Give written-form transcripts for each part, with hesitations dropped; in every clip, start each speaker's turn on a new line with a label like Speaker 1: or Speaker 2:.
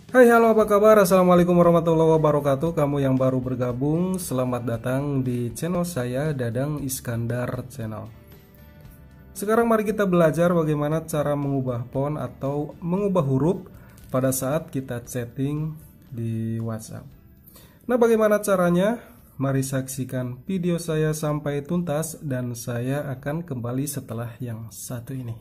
Speaker 1: Hai, halo, apa kabar? Assalamualaikum warahmatullahi wabarakatuh. Kamu yang baru bergabung, selamat datang di channel saya, Dadang Iskandar Channel. Sekarang mari kita belajar bagaimana cara mengubah font atau mengubah huruf pada saat kita chatting di WhatsApp. Nah, bagaimana caranya? Mari saksikan video saya sampai tuntas dan saya akan kembali setelah yang satu ini.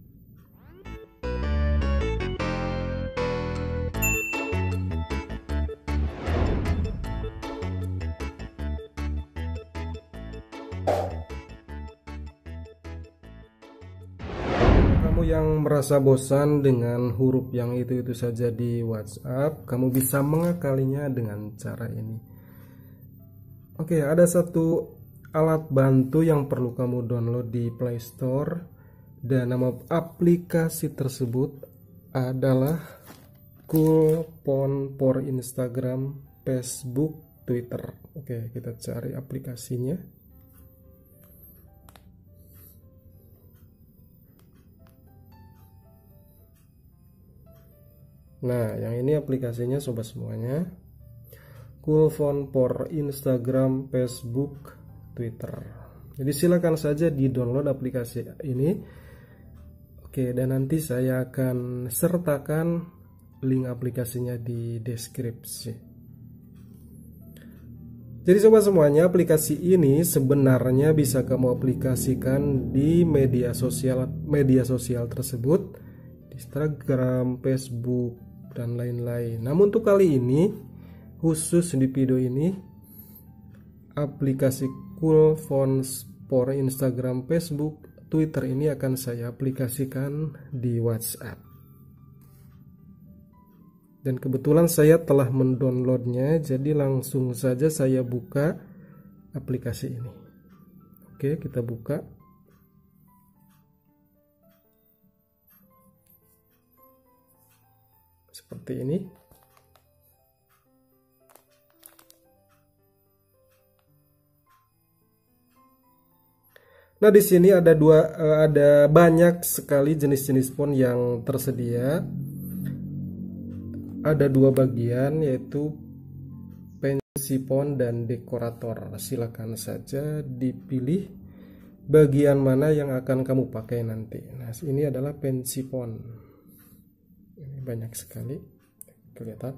Speaker 1: Kamu yang merasa bosan dengan huruf yang itu-itu saja di WhatsApp, kamu bisa mengakalinya dengan cara ini. Oke, ada satu alat bantu yang perlu kamu download di Play Store, dan nama aplikasi tersebut adalah Cool Font for Instagram, Facebook, Twitter. Oke, kita cari aplikasinya. Nah, yang ini aplikasinya sobat semuanya. Cool Font for Instagram, Facebook, Twitter. Jadi silakan saja di-download aplikasi ini. Oke, dan nanti saya akan sertakan link aplikasinya di deskripsi. Jadi sobat semuanya, aplikasi ini sebenarnya bisa kamu aplikasikan di media sosial tersebut, Instagram, Facebook, dan lain-lain. Namun untuk kali ini, khusus di video ini, aplikasi Cool Fonts for Instagram, Facebook, Twitter ini akan saya aplikasikan di WhatsApp. Dan kebetulan saya telah mendownloadnya, jadi langsung saja saya buka aplikasi ini. Oke, kita buka. Seperti ini. Nah, di sini ada banyak sekali jenis-jenis font yang tersedia. Ada dua bagian, yaitu pensi font dan dekorator. Silakan saja dipilih bagian mana yang akan kamu pakai nanti. Nah, ini adalah pensi font. Ini banyak sekali kelihatan.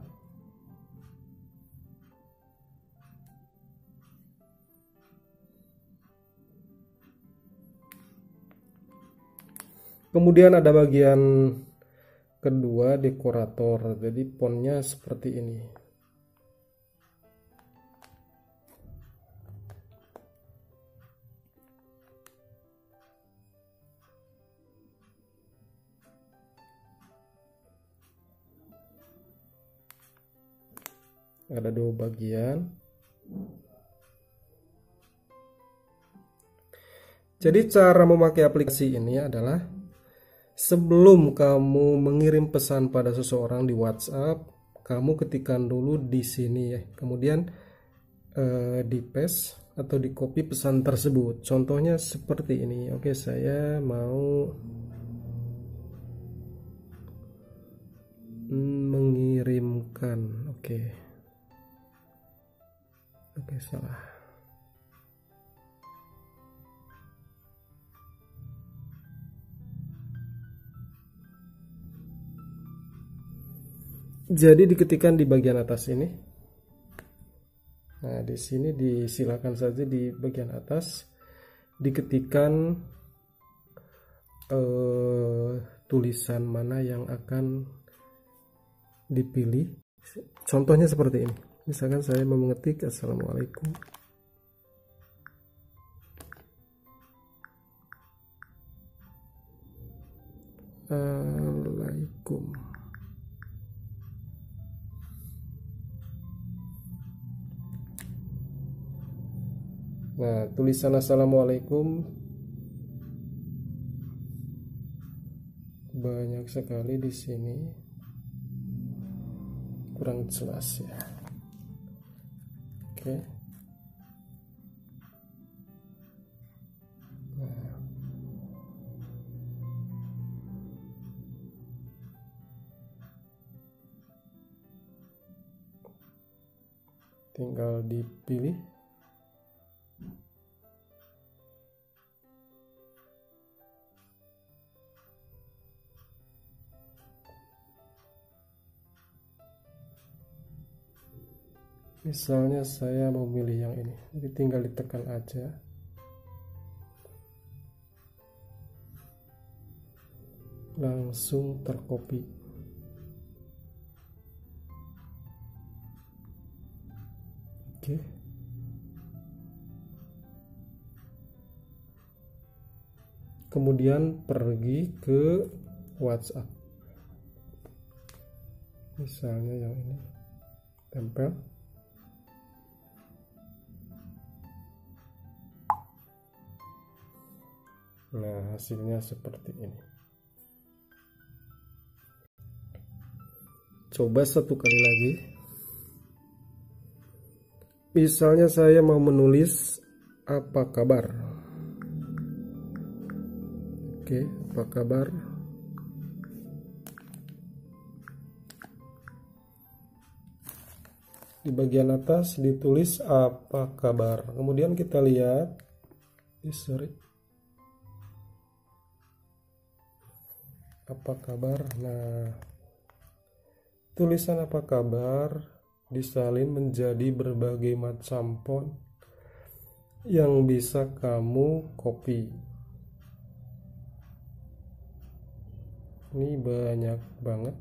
Speaker 1: Kemudian ada bagian kedua, dekorator. Jadi fontnya seperti ini. Ada dua bagian. Jadi cara memakai aplikasi ini adalah sebelum kamu mengirim pesan pada seseorang di WhatsApp, kamu ketikkan dulu di sini ya. Kemudian di paste atau di copy pesan tersebut. Contohnya seperti ini. Oke, saya mau mengirimkan. Oke, salah. Jadi diketikkan di bagian atas ini. Nah, di sini disilakan saja di bagian atas diketikkan tulisan mana yang akan dipilih. Contohnya seperti ini. Misalkan saya mau mengetik Assalamualaikum. Waalaikum. Nah, tulisan Assalamualaikum banyak sekali di sini, kurang jelas ya. Oke. Nah. tinggal dipilih. Misalnya saya mau milih yang ini, jadi tinggal ditekan aja. Langsung tercopy. Oke. Kemudian pergi ke WhatsApp. Misalnya yang ini, tempel. Nah, hasilnya seperti ini. Coba satu kali lagi. Misalnya saya mau menulis apa kabar. Oke, apa kabar? Di bagian atas ditulis apa kabar. Kemudian kita lihat, apa kabar. Nah, tulisan apa kabar disalin menjadi berbagai macam font yang bisa kamu copy. Ini banyak banget.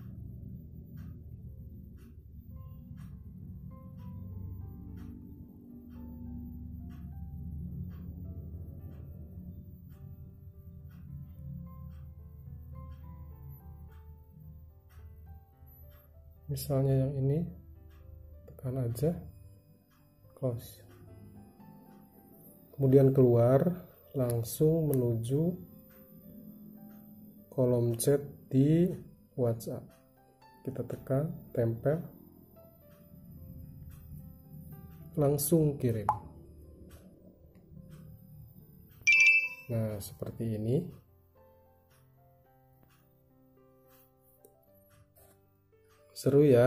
Speaker 1: Misalnya yang ini, tekan aja, close. Kemudian keluar, langsung menuju kolom chat di WhatsApp. Kita tekan, tempel, langsung kirim. Nah, seperti ini. Seru ya.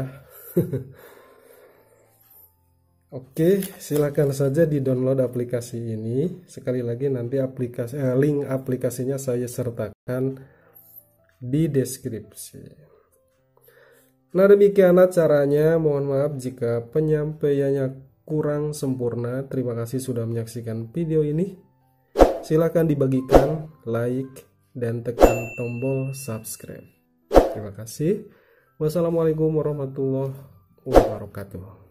Speaker 1: Oke, silakan saja di-download aplikasi ini. Sekali lagi nanti link aplikasinya saya sertakan di deskripsi. Nah, demikianlah caranya. Mohon maaf jika penyampaiannya kurang sempurna. Terima kasih sudah menyaksikan video ini. Silakan dibagikan, like, dan tekan tombol subscribe. Terima kasih. Wassalamualaikum warahmatullahi wabarakatuh.